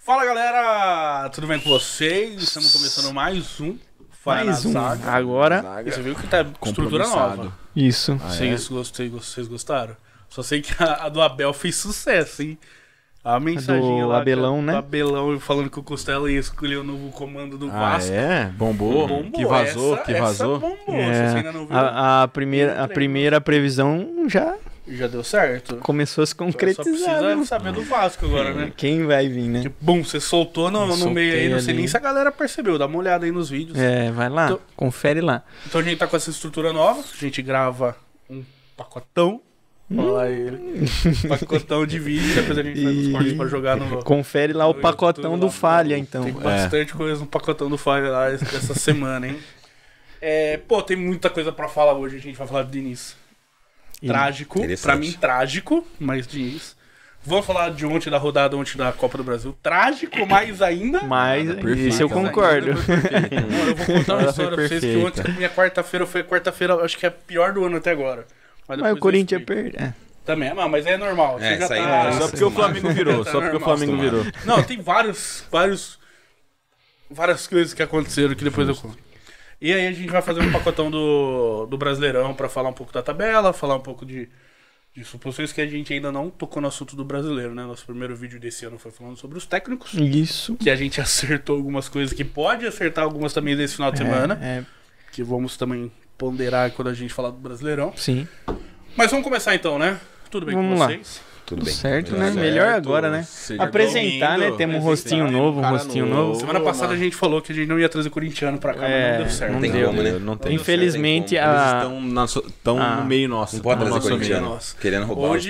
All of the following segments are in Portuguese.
Fala galera, tudo bem com vocês? Estamos começando mais um Fora na Zaga. Agora, E você viu que tá estrutura nova. isso. Vocês gostaram? Só sei que a do Abel fez sucesso, hein? A mensagem do lá Abelão, né? Do Abelão falando que o Costela ia escolher o novo comando do Vasco. Bombou? Que vazou, Essa bombou, se você ainda não viu. A primeira previsão Já deu certo. começou a se Só concretizar. precisa Né? saber do Vasco agora, né? Quem vai vir, né? Tipo, bum, você soltou no meio aí, não sei ali. nem se a galera percebeu. Dá uma olhada aí nos vídeos. Vai lá, Então- confere lá. Então a gente tá com essa estrutura nova, a gente grava um pacotão. Olha lá ele. Pacotão de vídeo, depois a gente faz os cortes pra jogar no. Confere lá o no pacotão YouTube do lá. Falha, então. Tem bastante coisa no pacotão do Falha lá essa semana, hein? Tem muita coisa pra falar hoje. A gente vai falar do Diniz. Trágico, pra mim trágico, mas Diniz. Vamos falar de ontem, da rodada ontem da Copa do Brasil. Trágico, mais ainda. Mas perfeito. isso eu concordo. Não, eu vou contar uma Ela história foi pra vocês que perfeita. ontem, minha quarta-feira foi acho que é a pior do ano até agora. Mas depois o eu Corinthians explico. perdeu. Também, mas é normal. Você já isso aí tá... não Só porque o Flamengo virou, Tá só porque o normal, Flamengo virou. Não, tem várias coisas que aconteceram que depois eu conto. E aí a gente vai fazer um pacotão do Brasileirão pra falar um pouco da tabela, falar um pouco de suposições que a gente ainda não tocou no assunto do brasileiro, né? Nosso primeiro vídeo desse ano foi falando sobre os técnicos. Isso. Que a gente acertou algumas coisas, que pode acertar algumas também desse final de semana. Que vamos também ponderar quando a gente falar do Brasileirão. Sim. Mas vamos começar então, né? Tudo bem Vamos com lá. vocês? Tudo bem. Certo, né? Melhor agora, né? Apresentar, né? Temos um rostinho novo, Semana passada a gente falou que a gente não ia trazer corintiano pra cá, mas não deu certo. não Tem deu. como, né? Não tem. Infelizmente, Eles estão no meio nosso. Não pode no trazer nosso corintiano. Nossa. Querendo roubar Hoje,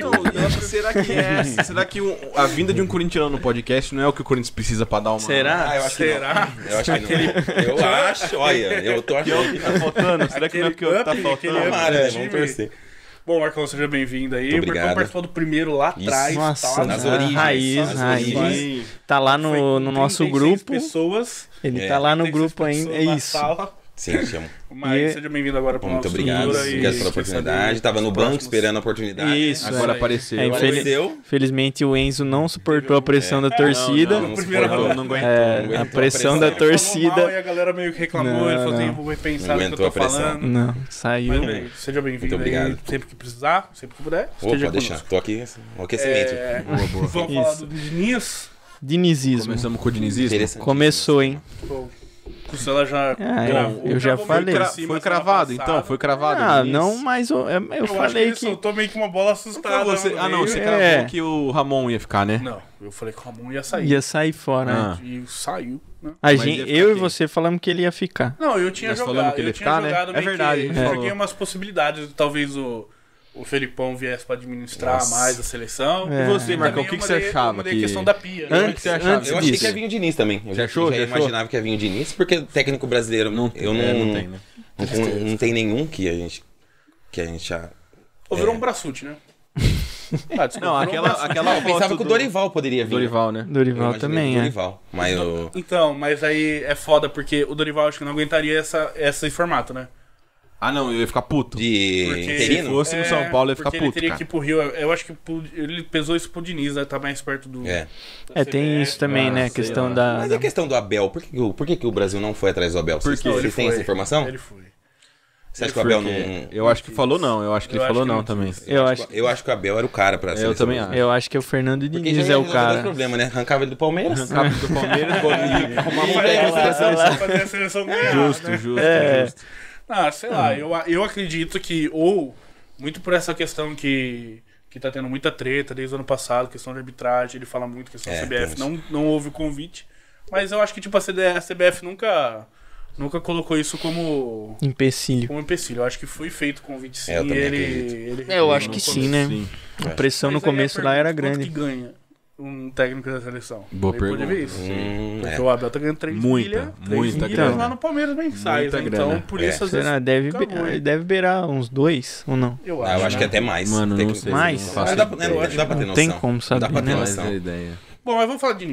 Será que a vinda de um corintiano no podcast não é o que o Corinthians precisa pra dar uma... Será? eu acho será? que não. Eu acho que não. Eu acho, olha, eu tô Que é o achando que que tá faltando? Será que não é o que tá aquele faltando? up. Tomara, né? time. Vamos torcer. Bom, Marcão, seja bem-vindo aí. Muito O Marcão obrigado. participou do primeiro lá Isso. atrás. Nossa, tá? nas a origens, raiz, nas raiz. Tá lá Foi no com nosso 36 grupo. pessoas. Ele tá lá no 36 grupo ainda. É pessoas na isso. sala. Sim, chamo. Mas E- seja bem-vindo agora para Muito obrigado. Obrigado pela oportunidade. Tava no banco esperando a oportunidade. Isso. Agora aí. apareceu. Apareceu. Felizmente o Enzo não suportou a pressão da torcida. Não Primeira suportou, rodada. não aguentou. É, aguentou a a pressão da pressão. Ele falou mal e torcida. a galera meio que reclamou. Não, Ele falou assim: não. vou repensar Não no que eu aguentou tô a pressão. falando. Não, saiu. Mas bem, seja bem-vindo Muito aí. obrigado. Sempre que precisar, sempre que puder. Vou esteja deixar. conosco. Tô aqui no aquecimento. Vamos falar Isso. do Diniz. Dinizismo. Começamos com o dinizismo. Interessante. Começou, hein? Pô, o Costela já gravou. eu já gravou falei. meio por cima Foi semana cravado, passada. então? Foi cravado. Ah, Diniz? não, mas eu Eu acho que falei ele que. soltou meio que uma bola assustada. Você... no Ah, não, meio. você É. cravou que o Ramon ia ficar, né? Não, eu falei que o Ramon ia sair. Ia sair fora. Ah. E saiu, né? A Mas gente, ia ficar eu e quem? você falamos que ele ia ficar. Não, eu tinha Nós jogado. falamos que ele eu ia tinha ficar, né? jogado É meio verdade, que a gente joguei falou. umas possibilidades. Talvez o Felipão viesse pra administrar Nossa. mais a seleção. É. E você, Marcão, Também o que eu você mandei- achava? eu mandei Que... a questão da pia. né? Antes- que você achava? antes Eu achei disso. que ia vir o Diniz também. Eu Já achou? já Já achou? imaginava que ia vir o Diniz, porque técnico brasileiro Não tem, eu não, não tem, né? não tem nenhum que a gente já... Ou virou um braçute, né? Ah, desculpa, Não, virou um braçute. aquela Eu pensava foto que o do- Dorival poderia vir. Dorival, né? Eu Dorival imaginei também, o é. Dorival, mas o... Então, mas aí é foda, porque o Dorival acho que não aguentaria esse formato, né? Ah, não, eu ia ficar puto. De Porque- interino? Se fosse no São Paulo, eu ia ficar porque puto, ele teria cara. que ir pro Rio. Eu acho que ele pesou isso pro Diniz, né? Tá mais perto do... É. É, tem isso também, né? A sei questão lá. da. Mas e a questão do Abel? Por que o Brasil não foi atrás do Abel? Por quê? Vocês têm essa informação? Ele foi. Você acha que o Abel Porque não... eu acho que falou não, eu acho que Eu ele acho falou que não não também. quis. Eu acho que o Abel era o cara pra Eu também acho. Eu acho que o Fernando Porque Diniz já é o resolveu cara. o problema, né? Arrancava ele do Palmeiras. Rápido do Palmeiras, arrumava um Fazer técnico a da seleção- seleção. fazer a seleção ganhar, Justo, né? justo, É. justo. Ah, sei lá, eu acredito que, ou muito por essa questão que tá tendo muita treta desde o ano passado, questão de arbitragem, ele fala muito, questão da CBF, não houve o convite, mas eu acho que tipo a CBF nunca colocou isso como Empecilho. empecilho. Eu acho que foi feito o convite sim. Eu também ele É, eu acho no que começo. sim, né? Sim. A pressão no Mas aí a começo lá era pergunta, grande. quanto que ganha um técnico da seleção? Boa Ele pode pergunta. ver isso. Porque É. o Abel tá ganhando 3 Muita, milhas, muita milhas grana. lá no Palmeiras mensais. Muita Né? Então, grana. por isso, às vezes, Será? acabou, hein? Deve beirar uns 2 ou não? eu Ah, eu acho né? que até mais. Mano, Tem não que- sei. Mais? Não Mas faço dá ideia. pra ter Não noção. tem como Não saber, dá pra ter né? Mas noção. é a ideia. Bom, mas vamos falar de Diniz.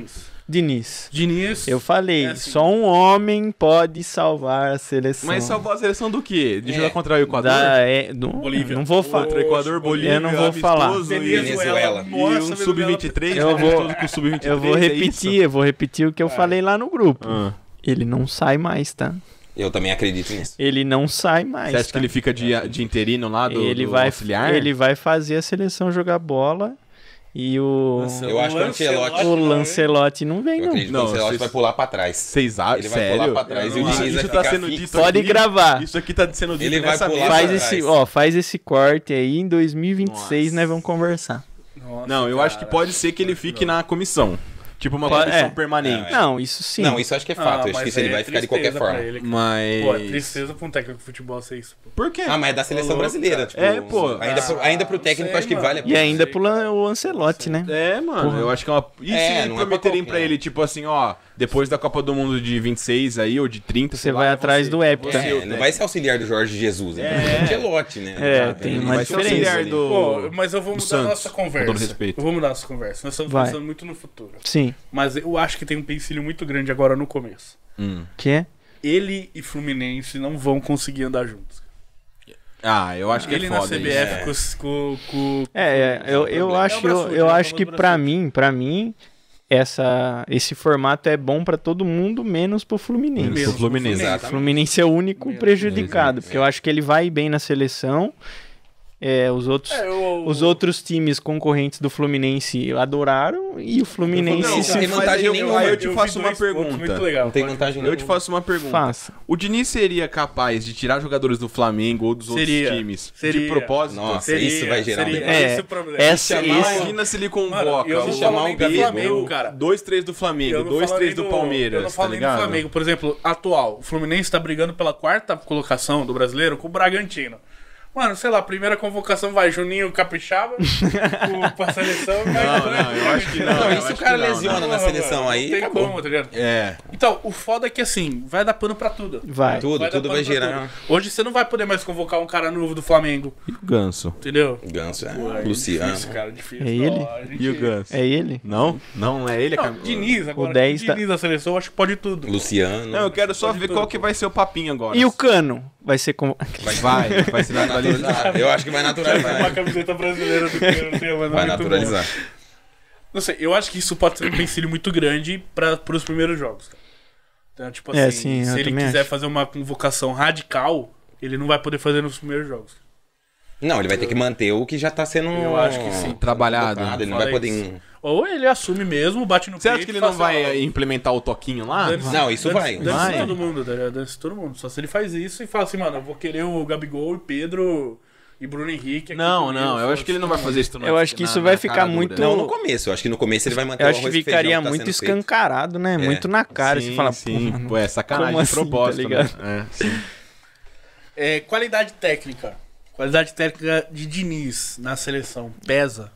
Diniz. Diniz. Eu falei, assim. só um homem pode salvar a seleção. Mas salvar a seleção do quê? De jogar contra o Equador? Bolívia. Não vou falar. Contra o Equador, Bolívia, Eu não vou falar. Venezuela. E um Sub-23, Eu vou- com o Sub-23. Eu vou repetir o que eu falei lá no grupo. Ele não sai mais, tá? Eu também acredito nisso. Ele não sai mais. Você acha tá? que ele fica de interino lá do auxiliar? Ele vai fazer a seleção jogar bola e o Eu acho que o Ancelotti... o Lancelotti não vem, Eu não. acredito que Não, o Ancelotti vocês- vai pular pra trás. Vocês acham? Ele vai Sério? pular pra trás e o Diniz vai Isso tá ficar sendo fixo. dito Pode aqui. gravar. Isso aqui tá sendo dito Ele vai nessa pular mesa. Faz esse corte aí, em 2026 Nossa. nós vamos conversar. Nossa, Não, eu acho que pode ser que ele fique na comissão. Tipo uma Pode- comissão é. permanente. Não, isso sim. Não, isso acho que é fato. Eu acho que isso ele vai ficar de qualquer forma. Mas... Pô, é tristeza pra um técnico de futebol ser isso. Pô. Por quê? Ah, mas é da seleção brasileira. Tipo, É, pô. Ainda pro técnico, acho que vale a E pena. ainda o Ancelotti, né? É, mano, eu acho que é uma... E se não é pra prometerem qualquer. pra ele, tipo assim, ó, depois da Copa do Mundo de 26 aí, ou de 30, Você sei vai lá, atrás do Hepta. Não vai ser auxiliar do Jorge Jesus. É o Ancelotti, né? É, tem Ele uma vai ser diferença. auxiliar Pô, mas eu vou do mudar a Santos, nossa com conversa. todo respeito. Eu vou mudar a nossa conversa. Nós estamos Vai. pensando muito no futuro. Sim. Mas eu acho que tem um empecilho muito grande agora no começo. Que é? Ele e Fluminense não vão conseguir andar juntos. Ah, eu acho que Ele é na foda CBF isso. com Eu acho, Brasfoot, eu né? acho que pra mim esse formato é bom pra todo mundo, menos pro Fluminense. Menos pro Fluminense. O Fluminense é o único prejudicado, porque eu acho que ele vai bem na seleção. Os outros times concorrentes do Fluminense adoraram e o Fluminense Não, se tem vantagem nenhuma. Aí eu te vi faço uma 2 pontos pergunta. Muito legal. Não tem vantagem Eu nenhuma. te faço uma pergunta. faça. O Diniz seria capaz de tirar jogadores do Flamengo ou dos Seria. outros times Seria. de propósito? Nossa, isso vai gerar um seria. debate. Esse é o problema. Imagina se ele convoca Mano, eu não o falo nem do Flamengo, Flamengo, cara. 2, 3 do Flamengo, Eu não 2, falo 3 nem do Palmeiras, Eu não falo tá nem ligado? do Flamengo. Por exemplo, atual. O Fluminense tá brigando pela 4ª colocação do brasileiro com o Bragantino. Mano, sei lá, a primeira convocação vai Juninho Capixaba pra seleção. Não, eu acho que não. Não, eu e se acho o cara que não, lesiona não. na seleção aí, Não tem acabou. como, tá ligado? É. Então, o foda é que assim, vai dar pano pra tudo. Vai. Tudo dar vai pano pra gerar. tudo. Hoje você não vai poder mais convocar um cara novo do Flamengo, E o Ganso? entendeu? Ganso, Pô, é Luciano. Difícil, cara, difícil. É ele? Ó, a gente- E o Ganso? É ele? Não? Não é ele? Não, Diniz agora. O 10 Diniz da seleção, eu acho que pode tudo. Luciano. Não, eu quero só Pode ver tudo, qual que vai ser o papinho agora. E o Cano? Vai ser como. Vai se naturalizar. naturalizar. Eu acho que vai Uma naturalizar. camiseta brasileira do Cano, tem, mano, Vai muito naturalizar. bom. Não sei, eu acho que isso pode ser um empecilho muito grande pros primeiros jogos. Então, tipo assim, Sim, eu se ele também quiser acho. fazer uma convocação radical, ele não vai poder fazer nos primeiros jogos. Não, ele vai ter que manter o que já tá sendo Eu acho que sim. Trabalhado. Ele não Fala vai poder. isso. Ou ele assume mesmo, bate no Você peito acha que ele e não fala assim, vai implementar o toquinho lá? Não, isso vai. Dance Vai. todo mundo, tá ligado? Dance todo mundo. Só se ele faz isso e fala assim, mano, eu vou querer o Gabigol e Pedro e Bruno Henrique. aqui Não, comigo, eu acho que ele não vai fazer isso. Eu acho que isso vai ficar muito- Não, no começo. Eu acho que no começo ele vai manter Eu o acho que arroz e ficaria feijão que tá muito sendo feito. escancarado, né? Muito na cara. Você fala, sim. pô, mano, Pô, é sacanagem como de assim, propósito, tá ligado? né? É, sim. Qualidade técnica. Qualidade técnica de Diniz na seleção. Pesa.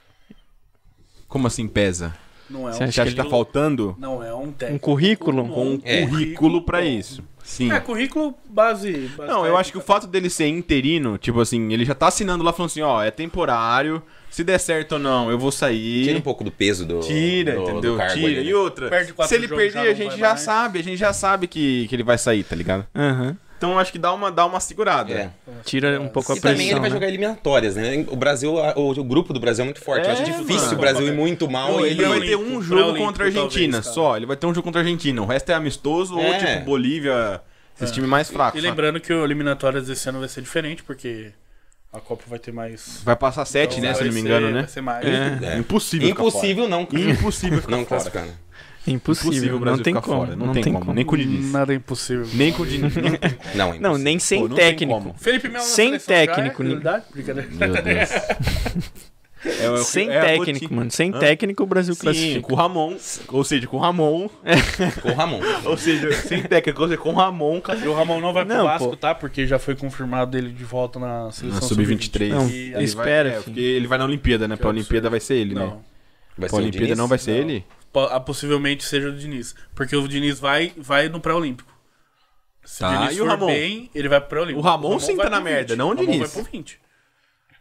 Como assim pesa? Não é Você um Você acha que tá faltando Não é um um técnico. currículo? um É. currículo pra isso? Sim. É, currículo base. Não, eu acho que o fato dele ser interino, tipo assim, ele já tá assinando lá falando assim, ó, é temporário, se der certo ou não, eu vou sair. Tira um pouco do peso do. Tira, do entendeu? cargo Tira. ali, né? E outra, Perde 4 se ele jogos, perder, já a não gente vai já sabe que ele vai sair, tá ligado? Aham. Então eu acho que dá uma segurada. É. Tira um pouco a E pressão. também ele vai né? jogar eliminatórias, né? O Brasil, o grupo do Brasil é muito forte. Eu acho difícil mano. o Brasil ir muito mal Não, e ele vai ter Olímpico, um jogo pré-olímpico, contra a Argentina talvez, cara. só. Ele vai ter um jogo contra a Argentina. O resto é amistoso ou É. tipo Bolívia, esses times mais fracos. E sabe? lembrando que o eliminatórias desse ano vai ser diferente, porque a Copa vai ter mais. Vai passar 7, né? Então, Se eu não vai me ser- engano, né? Vai ser mais. É. Impossível. ficar impossível não. fora. Impossível ficar Não fora. classificar, né? Impossível, o Brasil não tem ficar como. fora. Não tem como. Nem com o Diniz. Nada é impossível. Nem com o Diniz. Não, é Não, impossível. nem sem Pô, não tem técnico. como. Felipe Melo na Sem seleção já é técnico, né? realidade? Brincadeira. Meu Deus. Sem é a técnico, rotina. mano. Sem Hã? técnico o Brasil Sim, classifica. com o Ramon. Ou seja, com o Ramon. Com o Ramon. Ou seja, sem técnico, ou seja, com o Ramon. E o Ramon não vai pro Não, Vasco, pô. tá? Porque já foi confirmado ele de volta na seleção Na Sub-23. Não, E- Ele espera, vai, filho. porque ele vai na Olimpíada, né? Pra absurdo. Olimpíada vai ser ele, né? Não. Vai Pra ser o Olimpíada Diniz? não vai ser ele? Possivelmente seja o Diniz. Porque o Diniz vai no pré-olímpico. Se Tá, o Diniz e o for Ramon? bem, ele vai pro pré-olímpico. O Ramon sim vai tá na pro 20. merda, não o Ramon Diniz. vai pro 20.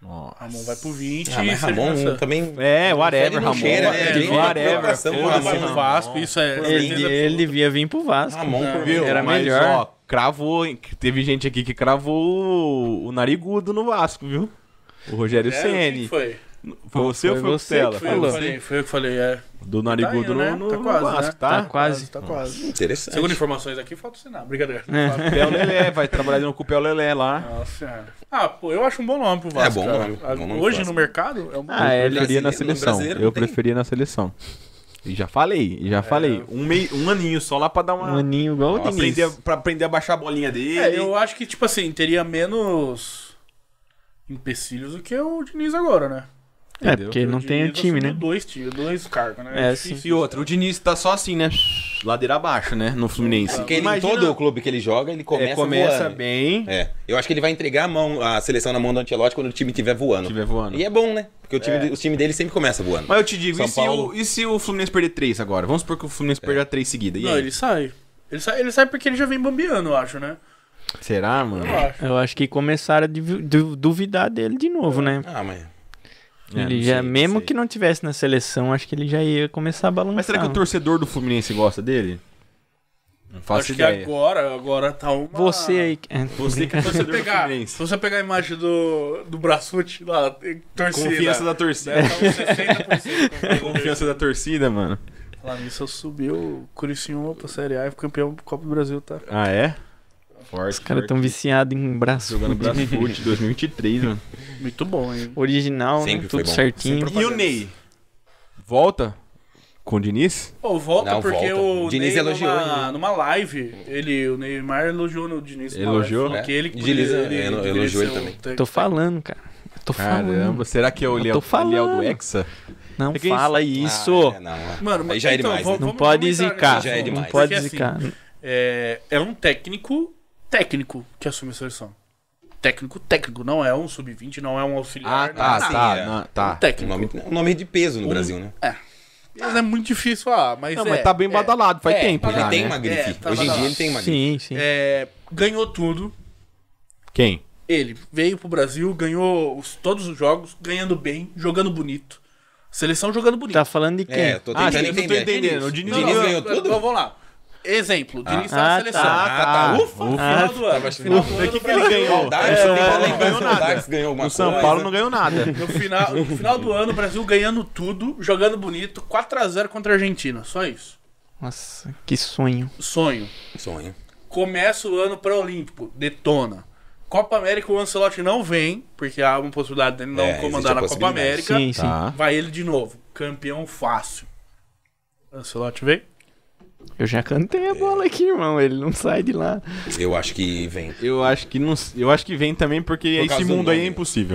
Nossa. Ramon vai pro 20 Ah, mas você Ramon lança- também... É, whatever, Ele não Ramon. cheira, né? É, Ele não, whatever. preocupação com o Ele vai Ramon. pro Vasco, isso é... Ele devia vir pro Vasco. Ramon por Viu? Era Mas, melhor. ó, cravou, hein? Teve gente aqui que cravou o narigudo no Vasco, viu? O Rogério Ceni. Foi. Foi você ou Foi foi o você que Costela? falou. Foi eu que falei, é. Do narigudo Tá indo, né? no Tá quase, Vasco, né? tá? Tá quase. Tá quase. Interessante. Segundo informações aqui, falta o Senado. Brincadeira. Pé o Lelé, vai trabalhar com o Pé o Lelé lá. Nossa senhora. Ah, pô, eu acho um bom nome pro Vasco. É bom cara. nome, bom nome pro Hoje Vasco. no mercado é um bom Ah, nome. é, Eu preferia na brasileiro, seleção. brasileiro Eu não tem. preferia na seleção. E já falei. Um aninho só lá pra dar Um uma... aninho igual o Pra Diniz. aprender a baixar a bolinha dele. É, eu acho que, tipo assim, teria menos empecilhos do que o Diniz agora, né? É, porque ele não tem o time, né? Dois cargos, né? É, difícil. E outra, o Diniz tá só assim, né? Ladeira abaixo, né? No Fluminense. Porque ele, em todo o clube que ele joga, ele começa, voando. bem. É, eu acho que ele vai entregar a seleção na mão do Ancelotti quando o time estiver voando. Estiver voando. E é bom, né? Porque o time dele sempre começa voando. Mas eu te digo, São e se, Paulo- e se o Fluminense perder 3 agora? Vamos supor que o Fluminense perda 3 seguidas. E Não, aí? ele sai. Ele sai porque ele já vem bambeando, eu acho, né? Será, mano? Eu acho. Eu acho que começaram a duvidar dele de novo, né? Ah, mas... Ele não já, sei, mesmo sei. que não tivesse na seleção, acho que ele já ia começar a balançar. Mas será que o torcedor do Fluminense gosta dele? Não faço Acho que ideia. agora tá uma... Você aí. Você que é Se você torcedor do pegar, se Fluminense. você pegar a imagem do Braçute lá, torcida. Confiança da torcida. Deve estar uns 60%. Confiança da torcida, mano. Lá nisso eu subi o Criciúma pra Série A e fui campeão do Copa do Brasil, tá? Ah, é? Forte. Os caras tão viciados em braço. Jogando Brasfoot 2023, mano. Muito bom, hein? Original, Sempre né? foi Tudo bom. certinho. Sempre E o Ney? Volta? Com o Diniz? Pô, volta Não, porque volta. o O Diniz Ney elogiou numa live, o Neymar elogiou no Diniz. numa Elogiou? live, falou que ele que Diniz, deveria elogiou ser ele o também. técnico. Tô falando, cara. Eu tô falando. Caramba, será que é o Eu Léo tô falando. Léo do Hexa? Não É que fala isso. Ah, não. Mano, Aí já é então, demais, vamos- né? Não pode vamos entrar zicar. nesse Já é assunto, demais. Não pode porque, assim, zicar. é um técnico que assume a seleção. Técnico, não é um sub-20, não é um auxiliar. não é nada. tá, não, tá. Um técnico. Um nome de peso no Brasil, né? Mas é muito difícil falar, mas Não, mas tá bem badalado, faz tempo Ele já, tem né? uma grife. tá Hoje em dia badalado. ele tem uma grife. Sim, sim. Ganhou tudo. Quem? Ele veio pro Brasil, ganhou todos os jogos, ganhando bem, jogando bonito. Seleção jogando bonito. Tá falando de quem? É, tô Ah, tentando não tô entender. entendendo. O Diniz Diniz ganhou tudo? Então, vamos lá. Exemplo, o Diniz tá Ah, na seleção. tá. Ufa, no final do ano. Final do O ano, que ele ganhou? Saudades, São tem Paulo que não lembrar, ganhou nada. saudades ganhou alguma O São coisa. Paulo não ganhou nada. No final do ano, o Brasil ganhando tudo, jogando bonito, 4-0 contra a Argentina. Só isso. Nossa, que sonho. Sonho. Sonho. Começa o ano pré-olímpico, detona. Copa América, o Ancelotti não vem, porque há uma possibilidade dele não existe comandar a na Copa possibilidade. América. Sim, sim. Tá. Vai ele de novo. Campeão fácil. Ancelotti veio? Eu já cantei a bola aqui, irmão. Ele não sai de lá. Eu acho que vem. Eu acho que não, eu acho que vem também porque Por esse causa do mundo aí é nome. impossível.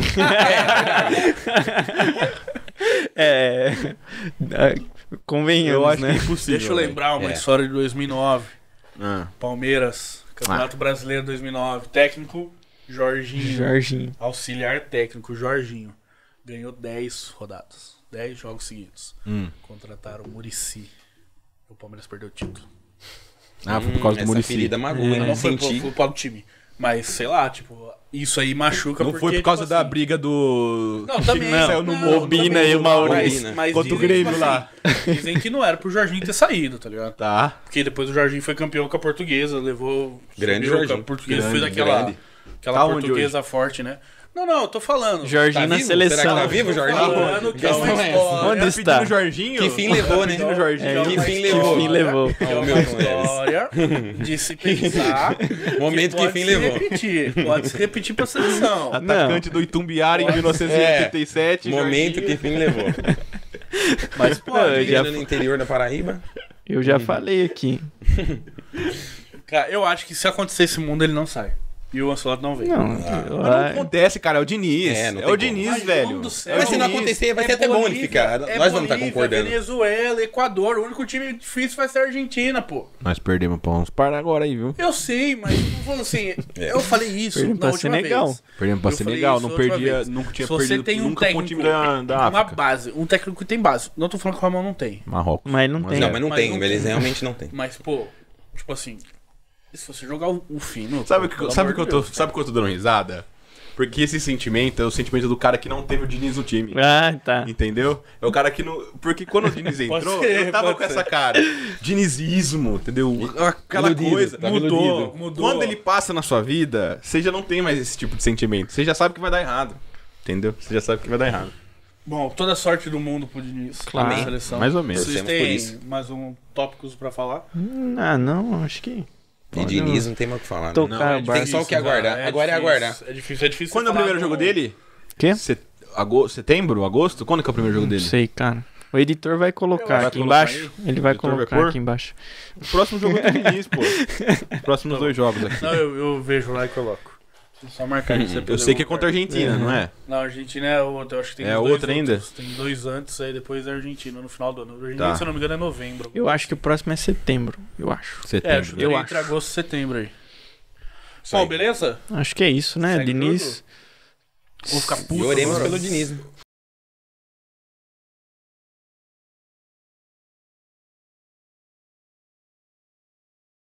Convenhamos, Eu acho né? que é impossível. Deixa eu lembrar uma É. história de 2009. Ah. Palmeiras, Campeonato Brasileiro 2009. Técnico, Jorginho. Jorginho. Auxiliar técnico, Jorginho. Ganhou 10 rodadas. 10 jogos seguidos. Contrataram o Muricy. O Palmeiras perdeu o título. Ah, foi por causa do Essa Muricy. ferida magoa, Não não foi senti. pro time. Mas, sei lá, tipo, isso aí machuca Não porque, foi por causa tipo da assim, briga do... Não, também. que saiu no não, Mobina também, e o Maurício. mas Contra o dizem, Grêmio tipo lá. assim, dizem que não era pro Jorginho ter saído, tá ligado? Tá. Porque depois o Jorginho foi campeão com a Portuguesa, levou... Grande subiu, Jorginho. A Portuguesa Grande, fez aquela grande. Tá Portuguesa forte, né? Não, eu tô falando. Jorginho Tá na vivo? seleção. Será que tá vivo, Jorginho? Falando que é uma Questão é essa. história. Onde Tá está? pedindo Jorginho? Que fim levou, né? Pedindo Jorginho. É Que uma fim história. levou? fim levou? É uma Milton história de se pensar. Momento que pode fim se levou. repetir. Pode se repetir pra seleção. Atacante do Itumbiara em 1987. Momento Jorginho. que fim levou. Mas pode. eu já- No interior da Paraíba. Eu já falei aqui. Cara, eu acho que se acontecer esse mundo, ele não sai. E o Ancelotti não vem. Não, Mas não acontece, cara. É o Diniz. É, É, não o tem Diniz, Mas, velho. Deus do céu. Mas se não Diniz. acontecer, vai ser até bom ele ficar. Nós vamos estar Bolívia, concordando. Venezuela, Equador. O único time difícil vai ser a Argentina, pô. Nós perdemos pra uns par agora aí, viu? Eu sei, mas eu tô falando assim, eu falei isso Perdemos na pra última Senegal. vez. Perdemos pra Eu falei Senegal. isso Não a última perdia, vez. nunca tinha Se você perdido tem um nunca com o técnico, time da uma África. base, um técnico que tem base. Não tô falando que o Ramon não tem. Marrocos. Mas não tem. Não, mas não Mas tem. não Eles tem. realmente não tem. Mas, pô, tipo assim, se você jogar o fino... Sabe pelo o que amor eu de tô, Deus, sabe que eu tô dando risada? Porque esse sentimento é o sentimento do cara que não teve o Diniz no time. Ah, tá. Entendeu? É o cara que não... Porque quando o Diniz entrou, ser, eu tava pode com essa cara. Dinizismo, entendeu? Aquela Iludido, coisa. tava iludido. Mudou. Quando ele passa na sua vida, você já não tem mais esse tipo de sentimento. Você já sabe que vai dar errado. Entendeu? Você já sabe que vai dar errado. Bom, toda a sorte do mundo pro Diniz. Claro. Na seleção. Mais ou menos. Vocês Torcemos por isso. têm mais tópicos pra falar? Ah, não, acho que... E Diniz não tem mais o que falar, né? Tocar o Tem barco. só o que aguardar. Agora é aguardar. É difícil Quando é o falar primeiro jogo dele? Quê? Setembro? Agosto? Quando que é o primeiro jogo Não dele? sei, cara. O editor vai colocar Vai aqui colocar embaixo. Ele vai editor vai colocar pôr? aqui embaixo. O próximo jogo é do Diniz, pô. Os próximos 2 jogos aqui. Não, eu vejo lá e coloco. Só marcar isso. Eu sei que é contra a Argentina, não é? Não, a Argentina é outra. Eu acho que tem É dois outra ainda? outros. Tem 2 antes, aí depois é a Argentina no final do ano. A Argentina, Tá. se eu não me engano, é novembro. Eu acho que o próximo é setembro. Eu acho. É, acho que Eu entre acho. agosto e setembro aí. Isso aí. Bom, beleza? Acho que é isso, né? Segue Diniz. Vou ficar puto E oremos agora. pelo Diniz, né?